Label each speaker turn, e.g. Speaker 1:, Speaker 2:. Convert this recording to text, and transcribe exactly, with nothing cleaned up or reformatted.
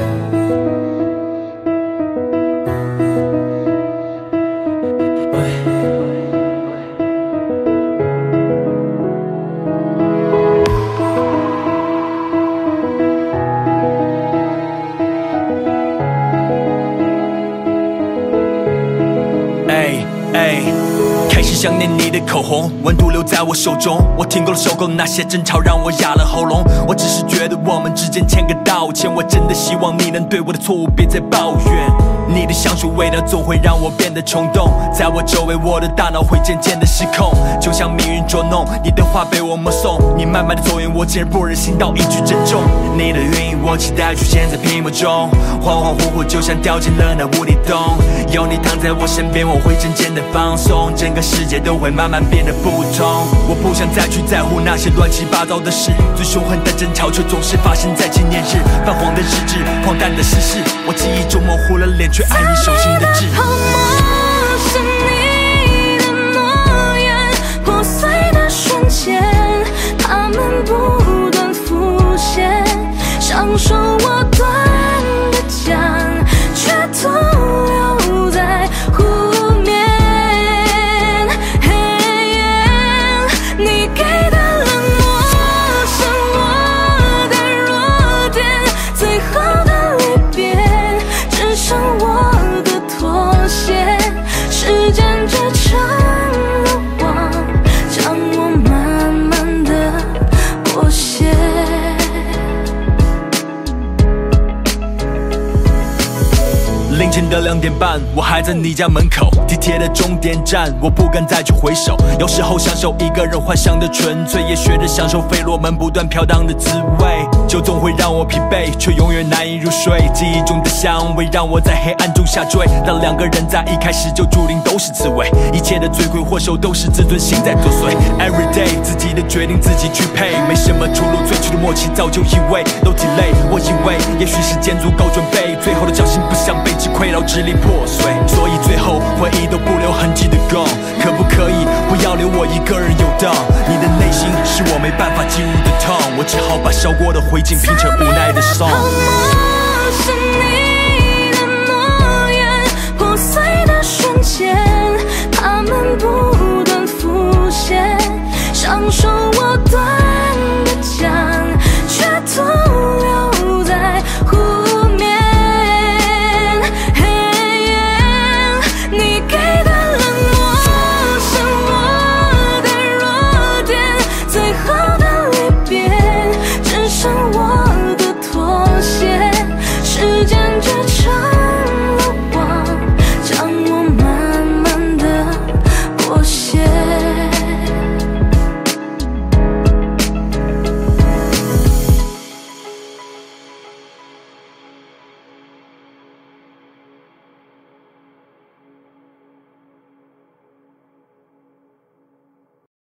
Speaker 1: 开始想念你的口红，温度留在我手中。我听够了受够了那些争吵，让我哑了喉咙。我只是觉得我们之间欠个道歉，我真的希望你能对我的错误别再抱怨。你的香水味道总会让我变得冲动，在我周围我的大脑会渐渐的失控，就像命运捉弄，你的话被我目送，你慢慢的走远，我竟然不忍心道一句珍重。你的原因我期待出现在屏幕中，恍恍惚惚就像掉进了那无底洞，有你躺在我身边我会渐渐的放松，整个世界都会慢慢变得不同。我不想再去在乎那些乱七八糟的事，最凶狠的争吵却总是发生在纪念日，泛黄的日志，荒诞的事实，我记忆中模糊了脸，却爱你手心的痣。
Speaker 2: 好陌生你的诺言，破碎的瞬间，它们不断浮现，像说我断的桨，却徒留在湖面。你给的冷漠是我的弱点，最后的离别只剩我的妥协，时间织成了网，将我慢慢的裹挟。
Speaker 1: 凌晨的两点半，我还在你家门口，地铁的终点站，我不敢再去回首。有时候享受一个人幻想的纯粹，也学着享受费洛蒙不断飘荡的滋味。酒总会让我疲惫，却永远难以入睡。记忆中的香味让我在黑暗中下坠。当两个人在一开始就注定都是滋味，一切的罪魁祸首都是自尊心在作祟。Every day 自己的决定自己去配，没什么出路，最初的默契早就以为都体累。我以为也许时间足够准备，最后的侥幸不想被击溃到支离破碎，所以最后回忆都不留痕迹的 gone， 可不可以不要留我一个人游荡？你的内心是我没办法进入的痛，我只好把烧过的灰烬拼成无奈的 song。